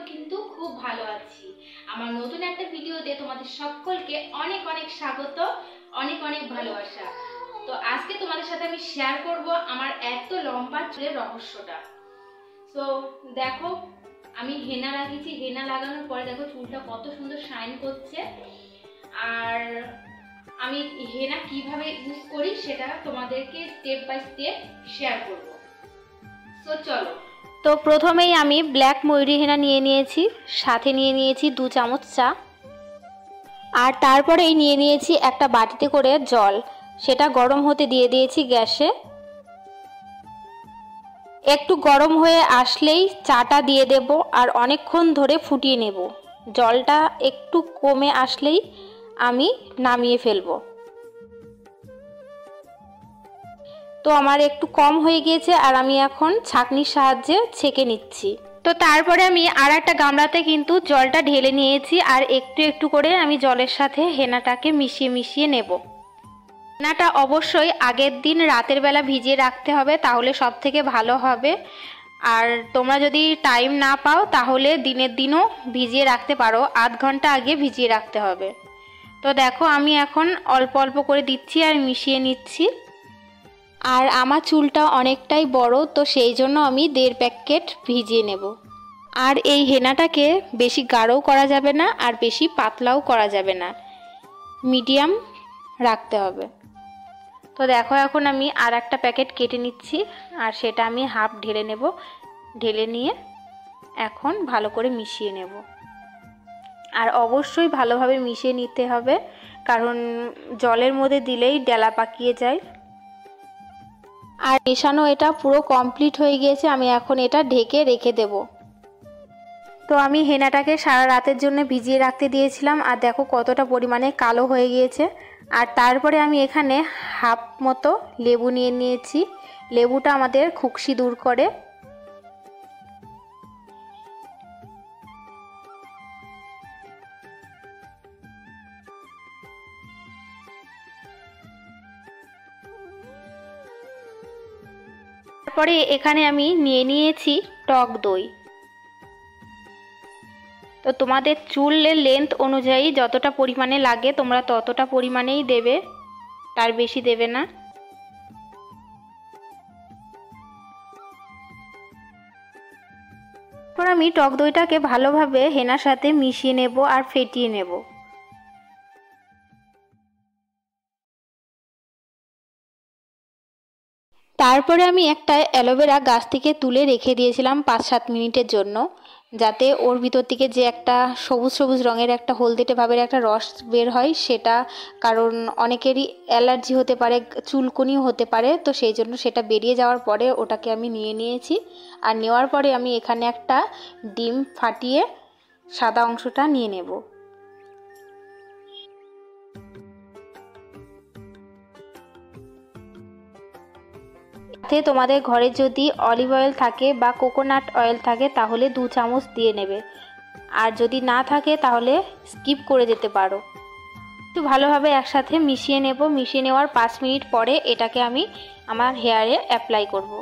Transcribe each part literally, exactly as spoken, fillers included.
কিন্তু খুব ভালো আছি। আমার নতুন একটা ভিডিওতে তোমাদের সকলকে অনেক অনেক স্বাগত, অনেক অনেক ভালোবাসা। তো আজকে তোমাদের সাথে আমি শেয়ার করব আমার এত লম্বা চুলের রহস্যটা। তো দেখো আমি হেনা লাগিয়েছি, হেনা লাগানোর পরে দেখো চুলটা কত সুন্দর শাইন করছে। আর আমি হেনা কিভাবে ইউজ করি সেটা তোমাদেরকে স্টেপ বাই স্টেপ শেয়ার করব। তো চলো। তো প্রথমেই আমি ব্ল্যাক ময়ূরী হেনা নিয়ে নিয়েছি, সাথে নিয়ে নিয়েছি দু চামচ চা, আর তারপরেই নিয়ে নিয়েছি একটা বাটিতে করে জল, সেটা গরম হতে দিয়ে দিয়েছি গ্যাসে। একটু গরম হয়ে আসলেই চাটা দিয়ে দেব আর অনেকক্ষণ ধরে ফুটিয়ে নেব। জলটা একটু কমে আসলেই আমি নামিয়ে ফেলবো। তো আমার একটু কম হয়ে গিয়েছে আর আমি এখন ছাঁকনির সাহায্যে ছেঁকে নিচ্ছি। তো তারপরে আমি আর একটা গামলাতে কিন্তু জলটা ঢেলে নিয়েছি আর একটু একটু করে আমি জলের সাথে হেনাটাকে মিশিয়ে মিশিয়ে নেব। হেনাটা অবশ্যই আগের দিন রাতের বেলা ভিজিয়ে রাখতে হবে, তাহলে সব থেকে ভালো হবে। আর তোমরা যদি টাইম না পাও তাহলে দিনের দিনও ভিজিয়ে রাখতে পারো, আধ ঘন্টা আগে ভিজিয়ে রাখতে হবে। তো দেখো আমি এখন অল্প অল্প করে দিচ্ছি আর মিশিয়ে নিচ্ছি। আর আমার চুলটা অনেকটাই বড়, তো সেই জন্য আমি দেড় প্যাকেট ভিজিয়ে নেব। আর এই হেনাটাকে বেশি গাঢ়ও করা যাবে না আর বেশি পাতলাও করা যাবে না, মিডিয়াম রাখতে হবে। তো দেখো এখন আমি আর একটা প্যাকেট কেটে নিচ্ছি আর সেটা আমি হাফ ঢেলে নেব। ঢেলে নিয়ে এখন ভালো করে মিশিয়ে নেব। আর অবশ্যই ভালোভাবে মিশিয়ে নিতে হবে, কারণ জলের মধ্যে দিলেই ডেলা পাকিয়ে যায়। আর মেশানো এটা পুরো কমপ্লিট হয়ে গিয়েছে, আমি এখন এটা ঢেকে রেখে দেব। তো আমি হেনাটাকে সারা রাতের জন্য ভিজিয়ে রাখতে দিয়েছিলাম আর দেখো কতটা পরিমাণে কালো হয়ে গিয়েছে। আর তারপরে আমি এখানে হাফ মতো লেবু নিয়ে নিয়েছি। লেবুটা আমাদের খুকসি দূর করে। তারপরে এখানে আমি নিয়ে নিয়েছি টক দই। তো তোমাদের চুলের লেন্থ অনুযায়ী যতটা পরিমাণে লাগে তোমরা ততটা পরিমাণেই দেবে, তার বেশি দেবে না। তারপর আমি টক দইটাকে ভালোভাবে হেনার সাথে মিশিয়ে নেব আর ফেটিয়ে নেব। তারপরে আমি একটা অ্যালোভেরা গাছ থেকে তুলে রেখে দিয়েছিলাম পাঁচ সাত মিনিটের জন্য, যাতে ওর ভিতর থেকে যে একটা সবুজ সবুজ রঙের একটা হলদেটে ভাবের একটা রস বের হয় সেটা, কারণ অনেকেরই অ্যালার্জি হতে পারে, চুলকুনিও হতে পারে, তো সেই জন্য সেটা বেরিয়ে যাওয়ার পরে ওটাকে আমি নিয়ে নিয়েছি। আর নেওয়ার পরে আমি এখানে একটা ডিম ফাটিয়ে সাদা অংশটা নিয়ে নেব। তোমাদের ঘরে যদি অলিভ অয়েল থাকে বা কোকোনাট অয়েল থাকে তাহলে দু চামচ দিয়ে নেবে, আর যদি না থাকে তাহলে স্কিপ করে যেতে পারো। একটু ভালোভাবে একসাথে মিশিয়ে নেব। মিশিয়ে নেওয়ার পাঁচ মিনিট পরে এটাকে আমি আমার হেয়ারে অ্যাপ্লাই করব।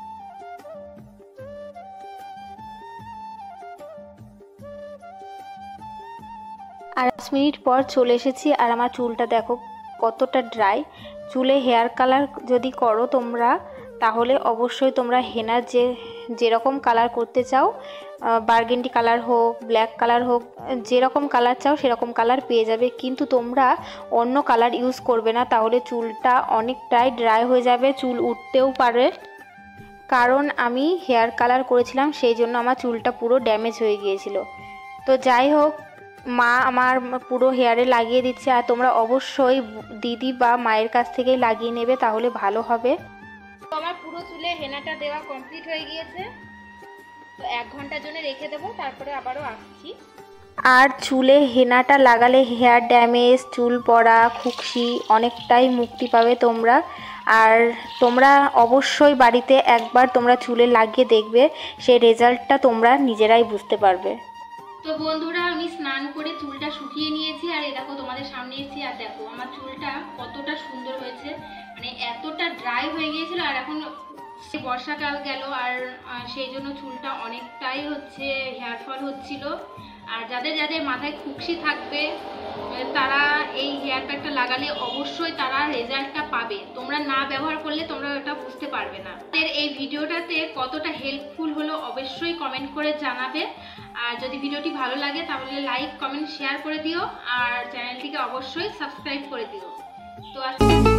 আর পাঁচ মিনিট পর চলে এসেছি আর আমার চুলটা দেখো কতটা ড্রাই। চুলে হেয়ার কালার যদি করো তোমরা তাহলে অবশ্যই তোমরা হেনার যে যেরকম কালার করতে চাও, বার্গেন্ডি কালার হোক, ব্ল্যাক কালার হোক, যেরকম কালার চাও সেরকম কালার পেয়ে যাবে। কিন্তু তোমরা অন্য কালার ইউজ করবে না, তাহলে চুলটা অনেকটাই ড্রাই হয়ে যাবে, চুল উঠতেও পারে। কারণ আমি হেয়ার কালার করেছিলাম সেই জন্য আমার চুলটা পুরো ড্যামেজ হয়ে গিয়েছিল। তো যাই হোক, মা আমার পুরো হেয়ারে লাগিয়ে দিচ্ছে আর তোমরা অবশ্যই দিদি বা মায়ের কাছ থেকেই লাগিয়ে নেবে, তাহলে ভালো হবে। তো আমার পুরো চুলে হেনাটা দেওয়া কমপ্লিট হয়ে গিয়েছে, তো এক ঘন্টার জন্য রেখে দেবো, তারপরে আবারও আসছি। আর চুলে হেনাটা লাগালে হেয়ার ড্যামেজ, চুল পড়া, খুকসি অনেকটাই মুক্তি পাবে তোমরা। আর তোমরা অবশ্যই বাড়িতে একবার তোমরা চুলে লাগিয়ে দেখবে, সেই রেজাল্টটা তোমরা নিজেরাই বুঝতে পারবে। তো বন্ধুরা আমি স্নান করে চুলটা শুকিয়ে নিয়েছি আর এই দেখো তোমাদের সামনে এসেছি আর দেখো আমার চুলটা কতটা সুন্দর হয়েছে, মানে এতটা ড্রাই হয়ে গিয়েছিল আর এখন বর্ষাকাল গেল আর সেই জন্য চুলটা অনেকটাই হচ্ছে হেয়ার ফল হচ্ছিল। আর যাদের যাদের মাথায় খুকসি থাকবে তারা এই হেয়ার প্যাকটা লাগালে অবশ্যই তারা রেজাল্টটা পাবে, তোমরা না ব্যবহার করলে তোমরা ওটা বুঝতে পারবে না। এই ভিডিওটাতে কতটা হেল্পফুল হলো অবশ্যই কমেন্ট করে জানাবে। আর যদি ভিডিওটি ভালো লাগে তাহলে লাইক কমেন্ট শেয়ার করে দিও আর চ্যানেলটিকে অবশ্যই সাবস্ক্রাইব করে দিও। তো